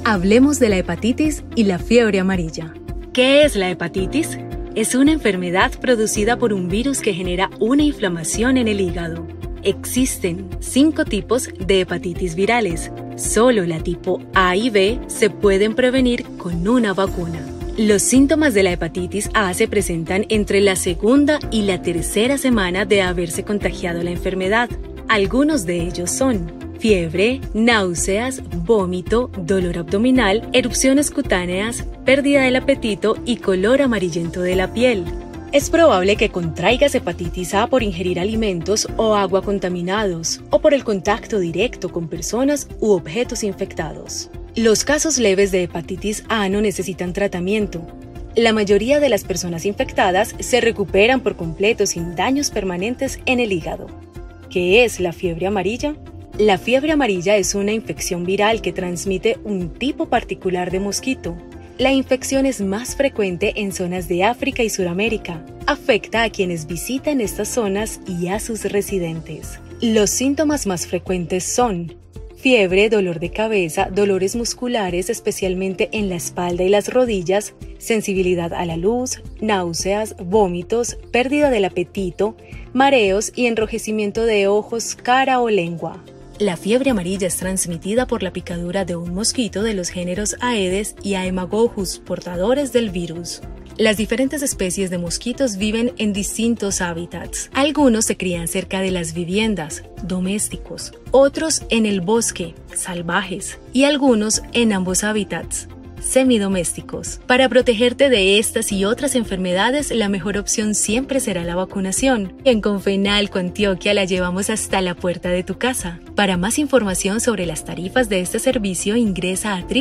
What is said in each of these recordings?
Hablemos de la hepatitis y la fiebre amarilla. ¿Qué es la hepatitis? Es una enfermedad producida por un virus que genera una inflamación en el hígado. Existen 5 tipos de hepatitis virales. Solo la tipo A y B se pueden prevenir con una vacuna. Los síntomas de la hepatitis A se presentan entre la segunda y la tercera semana de haberse contagiado la enfermedad. Algunos de ellos son fiebre, náuseas, vómito, dolor abdominal, erupciones cutáneas, pérdida del apetito y color amarillento de la piel. Es probable que contraigas hepatitis A por ingerir alimentos o agua contaminados o por el contacto directo con personas u objetos infectados. Los casos leves de hepatitis A no necesitan tratamiento. La mayoría de las personas infectadas se recuperan por completo sin daños permanentes en el hígado. ¿Qué es la fiebre amarilla? La fiebre amarilla es una infección viral que transmite un tipo particular de mosquito. La infección es más frecuente en zonas de África y Sudamérica. Afecta a quienes visitan estas zonas y a sus residentes. Los síntomas más frecuentes son fiebre, dolor de cabeza, dolores musculares, especialmente en la espalda y las rodillas, sensibilidad a la luz, náuseas, vómitos, pérdida del apetito, mareos y enrojecimiento de ojos, cara o lengua. La fiebre amarilla es transmitida por la picadura de un mosquito de los géneros Aedes y Haemococcus, portadores del virus. Las diferentes especies de mosquitos viven en distintos hábitats. Algunos se crían cerca de las viviendas, domésticos, otros en el bosque, salvajes, y algunos en ambos hábitats, semidomésticos. Para protegerte de estas y otras enfermedades, la mejor opción siempre será la vacunación. En Confenalco Antioquia la llevamos hasta la puerta de tu casa. Para más información sobre las tarifas de este servicio, ingresa a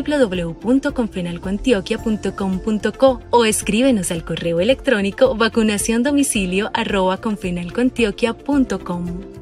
www.confenalcoantioquia.com.co o escríbenos al correo electrónico vacunaciondomicilio@confenalcoantioquia.com.